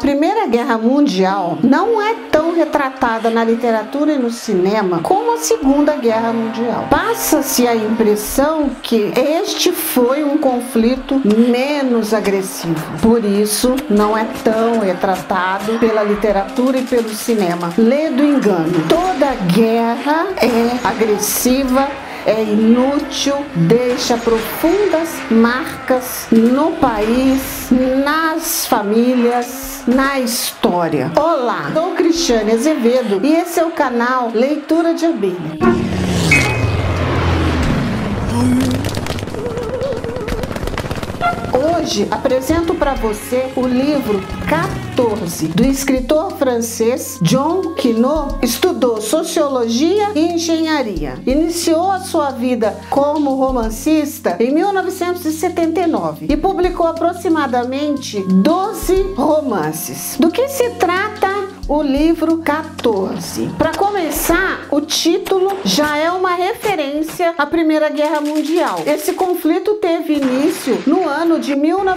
Primeira Guerra Mundial não é tão retratada na literatura e no cinema como a Segunda Guerra Mundial. Passa-se a impressão que este foi um conflito menos agressivo. Por isso, não é tão retratado pela literatura e pelo cinema. Lê do engano. Toda guerra é agressiva, é inútil, deixa profundas marcas no país, nas famílias, na história. Olá, sou Cristiane Azevedo e esse é o canal Leitura de Abelha. Hoje apresento para você o livro 14, do escritor francês John Quinault. Estudou sociologia e engenharia. Iniciou a sua vida como romancista em 1979 e publicou aproximadamente 12 romances. Do que se trata o livro 14? Para começar, o título já é uma referência à Primeira Guerra Mundial. Esse conflito teve início no ano de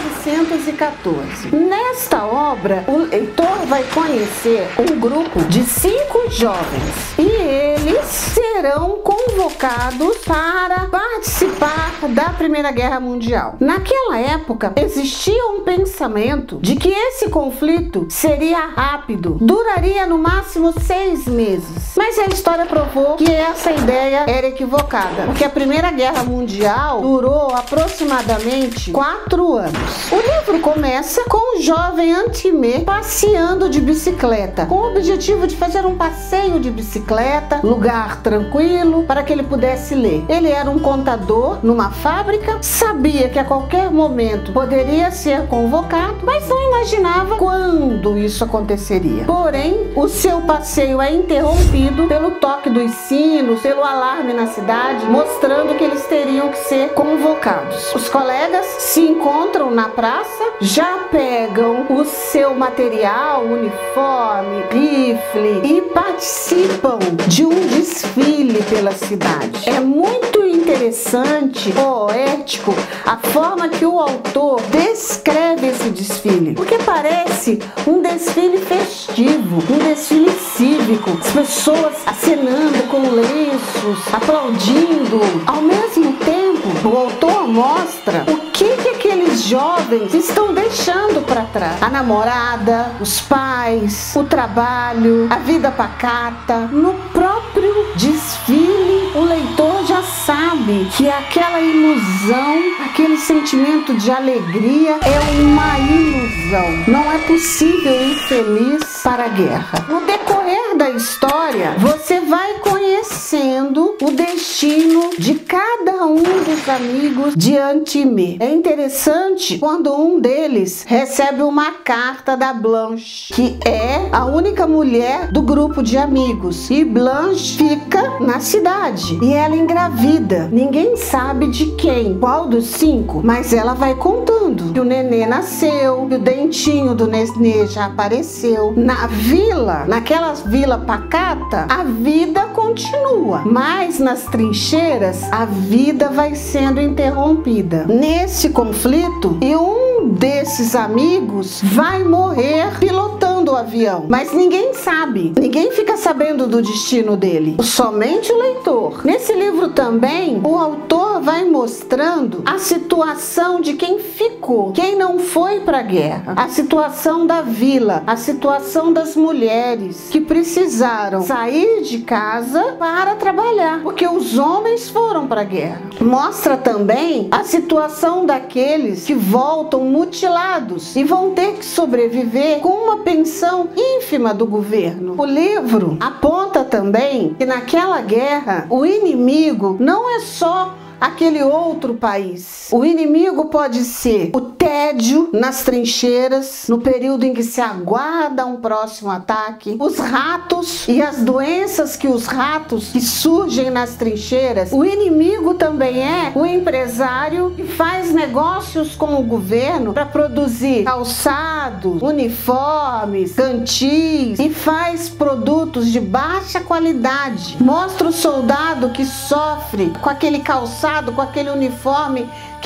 1914. Nesta obra, o leitor vai conhecer um grupo de 5 jovens e eles serão convocados para participar da Primeira Guerra Mundial. Naquela época, existia um pensamento de que esse conflito seria rápido, duraria no máximo 6 meses. Mas a história provou que essa ideia era equivocada, porque a Primeira Guerra Mundial durou aproximadamente 4 anos. O livro começa com o jovem Antimé passeando de bicicleta, com o objetivo de fazer um passeio de bicicleta, lugar tranquilo, para que ele pudesse ler. Ele era um contador numa fábrica, sabia que a qualquer momento poderia ser convocado, mas não imaginava quando isso aconteceria. Porém, o seu passeio é interrompido pelo toque dos sinos, pelo alarme na cidade, mostrando que eles teriam que ser convocados. Os colegas se encontram na praça, já pegam o seu material, uniforme, rifle e participam de um desfile pela cidade. É muito interessante, poético, a forma que o autor descreve esse desfile, porque parece um desfile festivo, um desfile cívico, as pessoas acenando com lenços, aplaudindo. Ao mesmo tempo, o autor mostra o que aqueles jovens estão deixando para trás. A namorada, os pais, o trabalho, a vida pacata. No próprio desfile, o leitor já sabe que aquela ilusão, aquele sentimento de alegria é uma ilusão. Não é possível ir feliz para a guerra. No decorrer da história, você vai conhecendo o destino de cada um dos amigos de Antimé. É interessante quando um deles recebe uma carta da Blanche, que é a única mulher do grupo de amigos. E Blanche fica na cidade e ela engravida. Ninguém sabe de quem, qual dos 5, mas ela vai contando que o nenê nasceu, que o dentinho do nenê já apareceu. Na vila, naquela vila pacata, a vida continua, mas nas trincheiras a vida vai sendo interrompida. Nesse conflito, e um desses amigos vai morrer pilotando o avião, mas ninguém sabe, ninguém fica sabendo do destino dele, somente o leitor. Nesse livro também, o autor vai mostrando a situação de quem ficou, quem não foi para a guerra, a situação da vila, a situação das mulheres que precisaram sair de casa para trabalhar, porque os homens foram para a guerra. Mostra também a situação daqueles que voltam mutilados e vão ter que sobreviver com uma pensão ínfima do governo. O livro aponta também que naquela guerra o inimigo não é só aquele outro país. O inimigo pode ser o tédio nas trincheiras, no período em que se aguarda um próximo ataque, os ratos e as doenças que os ratos que surgem nas trincheiras. O inimigo também é o empresário que faz negócios com o governo para produzir calçados, uniformes, cantis e faz produtos de baixa qualidade. Mostra o soldado que sofre com aquele calçado, com aquele uniforme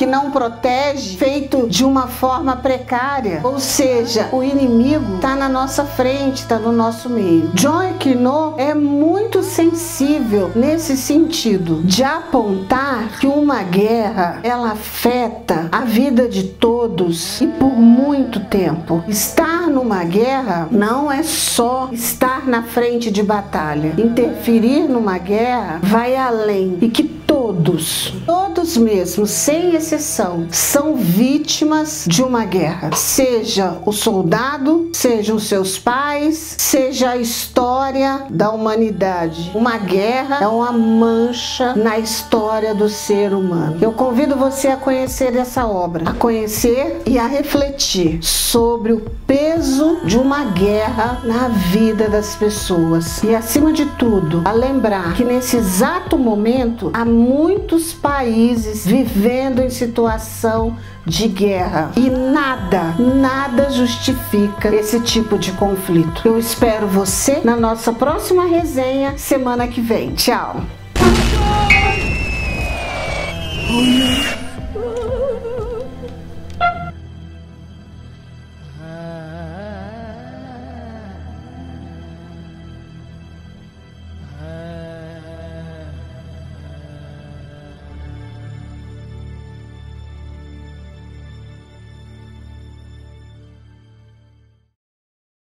que não protege, feito de uma forma precária. Ou seja, o inimigo está na nossa frente, está no nosso meio. John Equinot é muito sensível nesse sentido de apontar que uma guerra, ela afeta a vida de todos e por muito tempo. Estar numa guerra não é só estar na frente de batalha. Interferir numa guerra vai além, e que todos mesmo, sem exceção, são vítimas de uma guerra. Seja o soldado, sejam seus pais, seja a história da humanidade. Uma guerra é uma mancha na história do ser humano. Eu convido você a conhecer essa obra, a conhecer e a refletir sobre o peso de uma guerra na vida das pessoas. E acima de tudo, a lembrar que nesse exato momento há muitos países vivendo em situação de guerra e nada justifica esse tipo de conflito. Eu espero você na nossa próxima resenha semana que vem. Tchau!